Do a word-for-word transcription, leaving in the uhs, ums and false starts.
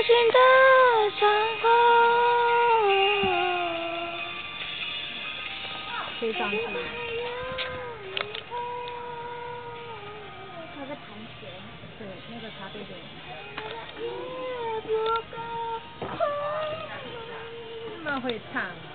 心的伤口。 可以上去。 他在盘旋。 对，那个茶杯的。那么会唱啊。